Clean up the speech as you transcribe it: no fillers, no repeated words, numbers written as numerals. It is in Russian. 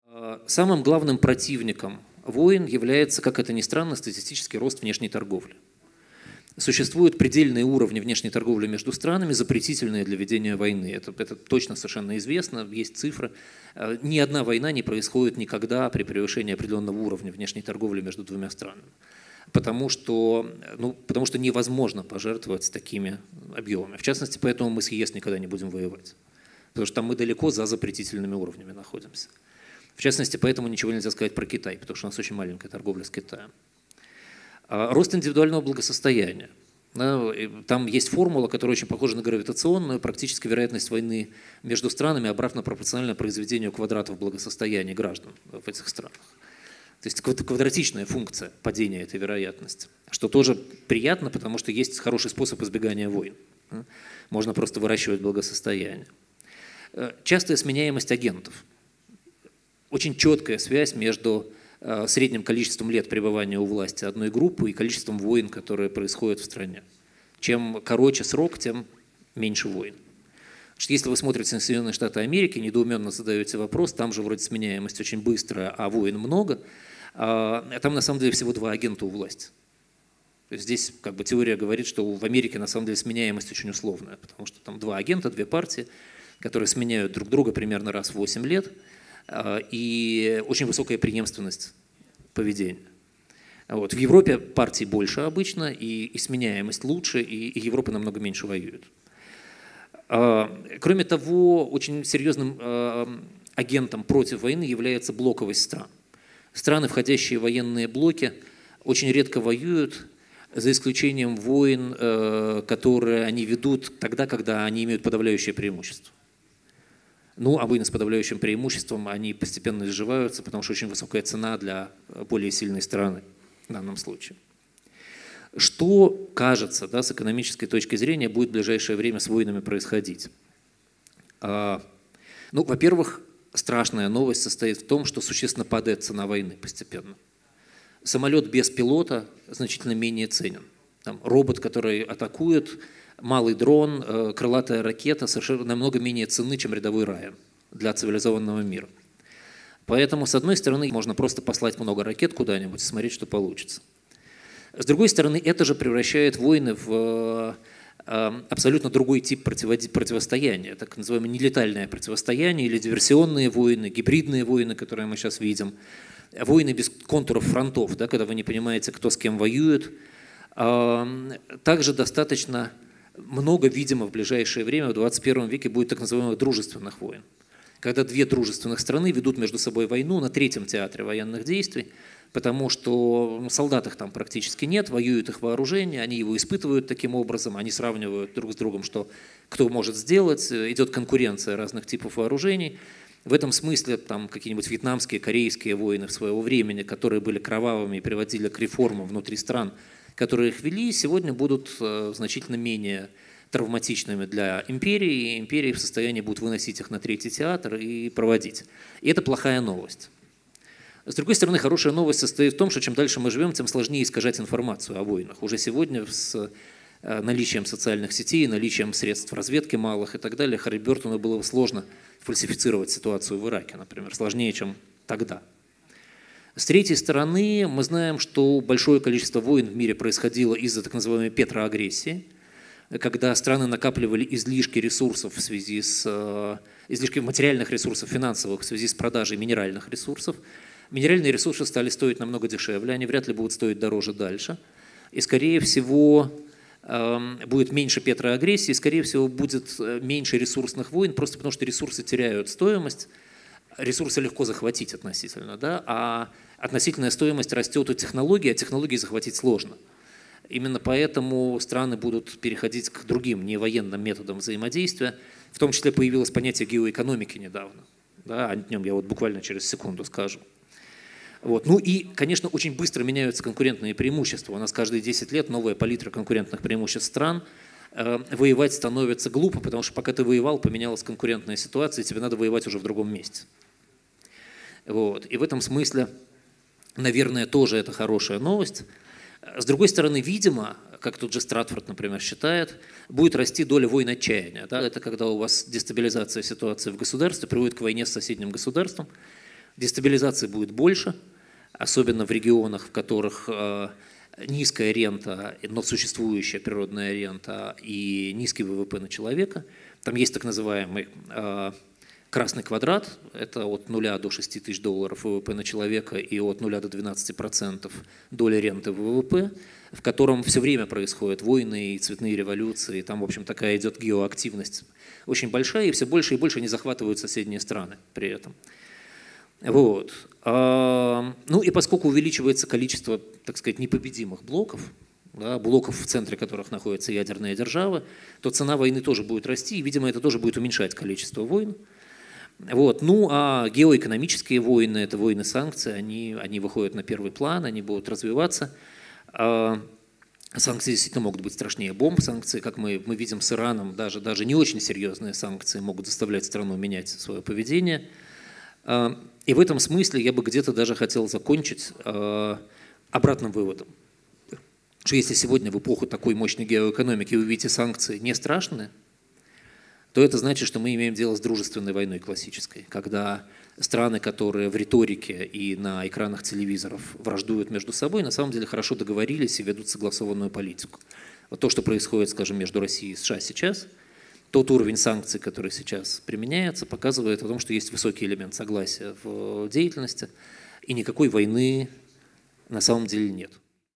Самым главным противником войн является, как это ни странно, статистический рост внешней торговли. Существуют предельные уровни внешней торговли между странами, запретительные для ведения войны. Это точно совершенно известно, есть цифры. Ни одна война не происходит никогда при превышении определенного уровня внешней торговли между двумя странами. Потому что невозможно пожертвовать такими объемами. В частности, поэтому мы с ЕС никогда не будем воевать. Потому что там мы далеко за запретительными уровнями находимся. В частности, поэтому ничего нельзя сказать про Китай, потому что у нас очень маленькая торговля с Китаем. Рост индивидуального благосостояния. Там есть формула, которая очень похожа на гравитационную. Практически вероятность войны между странами обратно пропорциональна произведению квадратов благосостояния граждан в этих странах. То есть квадратичная функция падения этой вероятности, что тоже приятно, потому что есть хороший способ избегания войн. Можно просто выращивать благосостояние. Частая сменяемость агентов. Очень четкая связь между средним количеством лет пребывания у власти одной группы и количеством войн, которые происходят в стране. Чем короче срок, тем меньше войн. Значит, если вы смотрите на Соединенные Штаты Америки, недоуменно задаете вопрос, там же вроде сменяемость очень быстрая, а войн много, там на самом деле всего 2 агента у власти. То есть здесь как бы теория говорит, что в Америке на самом деле сменяемость очень условная, потому что там 2 агента, 2 партии, которые сменяют друг друга примерно раз в 8 лет, и очень высокая преемственность поведения. В Европе партий больше обычно, и сменяемость лучше, и Европа намного меньше воюет. Кроме того, очень серьезным агентом против войны является блоковость стран. Страны, входящие в военные блоки, очень редко воюют, за исключением войн, которые они ведут тогда, когда они имеют подавляющее преимущество. А войны с подавляющим преимуществом, они постепенно изживаются, потому что очень высокая цена для более сильной стороны в данном случае. Что, кажется, с экономической точки зрения, будет в ближайшее время с войнами происходить? Во-первых, страшная новость состоит в том, что существенно падает цена войны постепенно. Самолет без пилота значительно менее ценен. Робот, который атакует, малый дрон, крылатая ракета совершенно намного менее ценны, чем рядовой Райан для цивилизованного мира. Поэтому, с одной стороны, можно просто послать много ракет куда-нибудь и смотреть, что получится. С другой стороны, это же превращает войны в абсолютно другой тип противостояния, так называемое нелетальное противостояние или диверсионные войны, гибридные войны, которые мы сейчас видим, войны без контуров фронтов, когда вы не понимаете, кто с кем воюет. Также достаточно много, видимо, в ближайшее время, в 21 веке, будет так называемых дружественных войн. Когда 2 дружественных страны ведут между собой войну на 3-м театре военных действий, потому что солдат их там практически нет, воюют их вооружение, они его испытывают таким образом, они сравнивают друг с другом, что кто может сделать, идет конкуренция разных типов вооружений. В этом смысле какие-нибудь вьетнамские, корейские войны своего времени, которые были кровавыми и приводили к реформам внутри стран, которые их вели, сегодня будут значительно менее травматичными для империи, и империи в состоянии будут выносить их на 3-й театр и проводить. И это плохая новость. С другой стороны, хорошая новость состоит в том, что чем дальше мы живем, тем сложнее искажать информацию о войнах. Уже сегодня с наличием социальных сетей, наличием средств разведки малых и так далее, Halliburton было бы сложно фальсифицировать ситуацию в Ираке, например, сложнее, чем тогда. С третьей стороны, мы знаем, что большое количество войн в мире происходило из-за так называемой петроагрессии, когда страны накапливали излишки ресурсов в связи с излишки материальных ресурсов, финансовых в связи с продажей минеральных ресурсов. Минеральные ресурсы стали стоить намного дешевле, они вряд ли будут стоить дороже дальше. И, скорее всего, будет меньше петроагрессии, скорее всего, будет меньше ресурсных войн, просто потому что ресурсы теряют стоимость, ресурсы легко захватить относительно, а относительная стоимость растет у технологий, а технологии захватить сложно. Именно поэтому страны будут переходить к другим невоенным методам взаимодействия, в том числе появилось понятие геоэкономики недавно, о нем я буквально через секунду скажу. И, конечно, очень быстро меняются конкурентные преимущества. У нас каждые 10 лет новая палитра конкурентных преимуществ стран. Воевать становится глупо, потому что пока ты воевал, поменялась конкурентная ситуация, и тебе надо воевать уже в другом месте. И в этом смысле, наверное, тоже это хорошая новость. С другой стороны, видимо, как тут же Стратфорд, например, считает, будет расти доля войн отчаяния. Это когда у вас дестабилизация ситуации в государстве приводит к войне с соседним государством. Дестабилизации будет больше, особенно в регионах, в которых низкая рента, но существующая природная рента и низкий ВВП на человека. Там есть так называемый красный квадрат, это от 0 до 6 тысяч долларов ВВП на человека и от 0 до 12% доли ренты в ВВП, в котором все время происходят войны и цветные революции, и там, в общем, такая идет геоактивность очень большая, и все больше и больше они захватывают соседние страны при этом. Вот. Ну и поскольку увеличивается количество, так сказать, непобедимых блоков, да, блоков, в центре которых находятся ядерные державы, то цена войны тоже будет расти, и, видимо, это тоже будет уменьшать количество войн. Вот. Ну а геоэкономические войны, это войны санкций, они выходят на первый план, они будут развиваться. Санкции действительно могут быть страшнее бомб. Санкции, как мы видим с Ираном, даже не очень серьезные санкции могут заставлять страну менять свое поведение. И в этом смысле я бы где-то даже хотел закончить обратным выводом. Что если сегодня в эпоху такой мощной геоэкономики вы видите санкции не страшные, то это значит, что мы имеем дело с дружественной войной классической, когда страны, которые в риторике и на экранах телевизоров враждуют между собой, на самом деле хорошо договорились и ведут согласованную политику. Вот то, что происходит, скажем, между Россией и США сейчас, тот уровень санкций, который сейчас применяется, показывает о том, что есть высокий элемент согласия в деятельности, и никакой войны на самом деле нет.